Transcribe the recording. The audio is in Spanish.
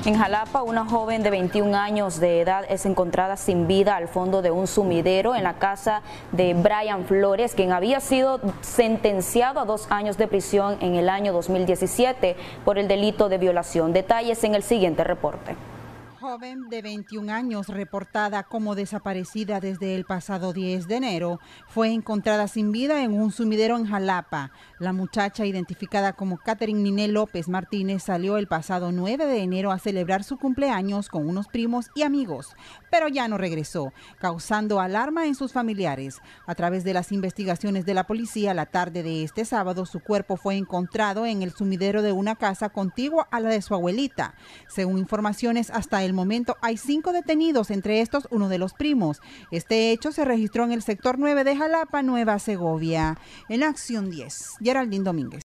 En Jalapa, una joven de 21 años de edad es encontrada sin vida al fondo de un sumidero en la casa de Brian Flores, quien había sido sentenciado a 2 años de prisión en el año 2017 por el delito de violación. Detalles en el siguiente reporte. Joven de 21 años, reportada como desaparecida desde el pasado 10 de enero, fue encontrada sin vida en un sumidero en Jalapa. La muchacha, identificada como Catherine Niné López Martínez, salió el pasado 9 de enero a celebrar su cumpleaños con unos primos y amigos, pero ya no regresó, causando alarma en sus familiares. A través de las investigaciones de la policía, la tarde de este sábado, su cuerpo fue encontrado en el sumidero de una casa contigua a la de su abuelita. Según informaciones, hasta el momento hay 5 detenidos, entre estos uno de los primos. Este hecho se registró en el sector 9 de Jalapa, Nueva Segovia. En Acción 10, Geraldine Domínguez.